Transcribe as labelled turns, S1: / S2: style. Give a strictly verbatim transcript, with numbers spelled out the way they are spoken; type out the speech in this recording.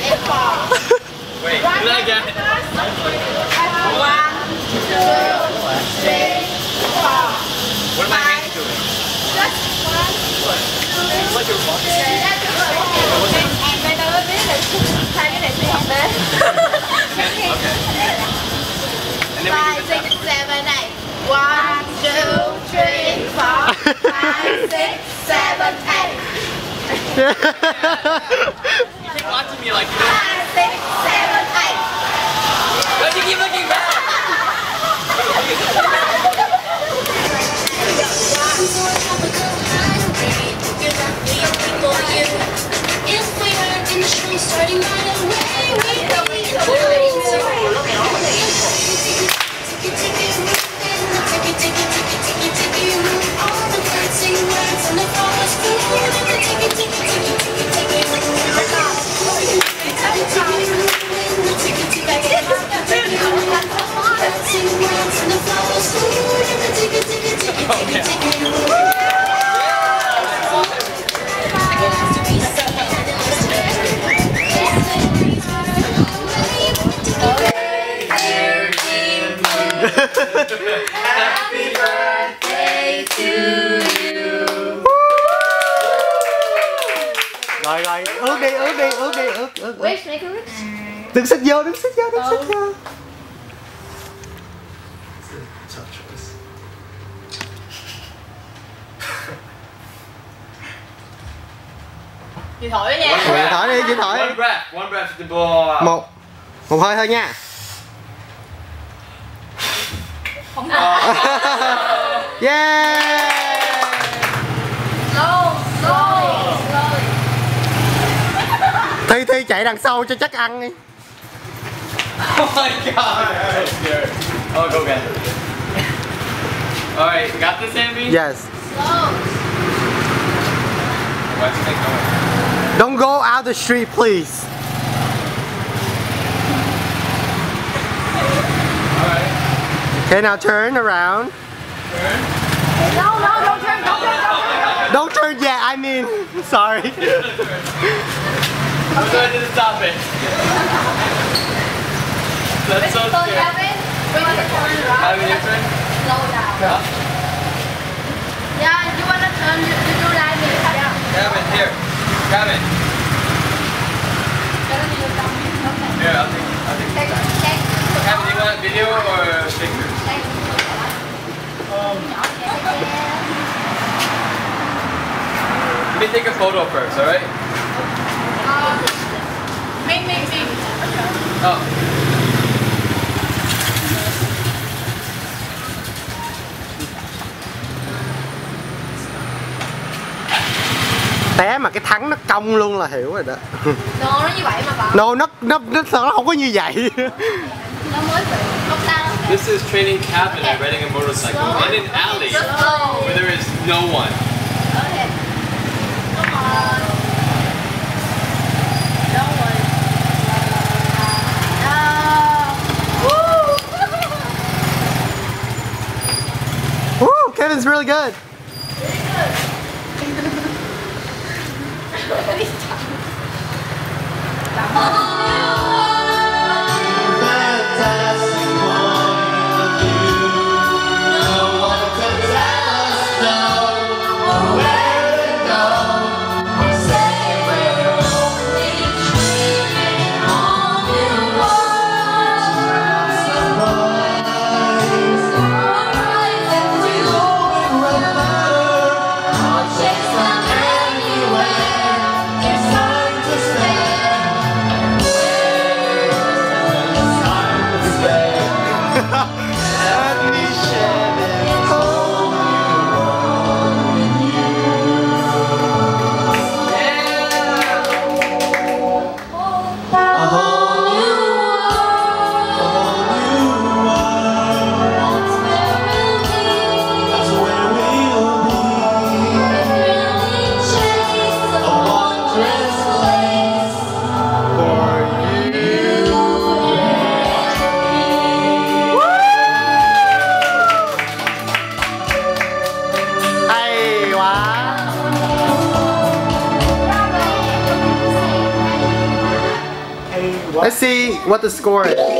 S1: Wait, do that again.
S2: One, two, three, four.
S1: What am I hands doing?
S2: Just one,
S1: It's like your box.
S2: Mày đâu có biết là hai cái này sẽ học đến.
S1: Okay. And then we
S2: Five,
S1: do this
S2: six, seven, eight. One, two, three, four. Five, six, seven, eight.
S1: You keep watching me like you know.
S2: Five, six, seven, eight.
S1: Why'd you keep looking back?
S3: If we weren't in the show starting right away, we'd
S2: Happy birthday to you.
S4: Rồi rồi, ướt đi, ướt đi, ướt đi, ướt, ướt.
S2: Wish, make a wish.
S4: Đừng xích vô, đừng xích vô, đừng xích vô.
S1: Tough choice.
S2: Chị thổi nha.
S4: Chị thổi đi, chị thổi.
S1: One breath, one breath to blow out.
S4: Một, một hơi thôi nha. Yeah.
S2: Slow, slow, slow.
S4: Thi Thi chạy đằng sau cho chắc ăn đi.
S1: Oh my god, I'm scared. Oh, go again. Alright, got this, Andy?
S4: Yes.
S2: Slow.
S1: Why'd you take going?
S4: Don't go out the street, please.
S1: Alright.
S4: Okay, now turn around.
S1: Turn.
S2: No, no, don't turn, don't turn, don't turn.
S4: Don't turn yet. I mean, sorry.
S1: I'm going to stop it. That's so
S2: So
S1: scary.
S2: Kevin, we want to turn around.
S1: Have your turn?
S2: Slow down.
S1: Yeah.
S2: Yeah, you want to turn, you, you do like me. Yeah.
S1: Kevin, here. Kevin.
S2: Okay.
S1: Here, I'll take I'll take
S2: Take,
S1: this back.
S2: take.
S1: Kevin, do you want video or pictures?
S2: Take.
S1: Let me take a photo first, alright?
S2: Uh, me, me, me.
S1: Oh.
S4: Té mà cái thắng nó cong luôn là hiểu rồi đó.
S2: No, nó như vậy mà bà.
S4: No, nó nó nó nó không có như vậy.
S2: Nó mới bị không sao.
S1: This is training cabin and riding a motorcycle in an alley where there is no one.
S2: Okay. Come on. Don't worry. No. Woo!
S4: Woo, Kevin's really good.
S3: Chase them anywhere. There's
S4: Let's see what the score is.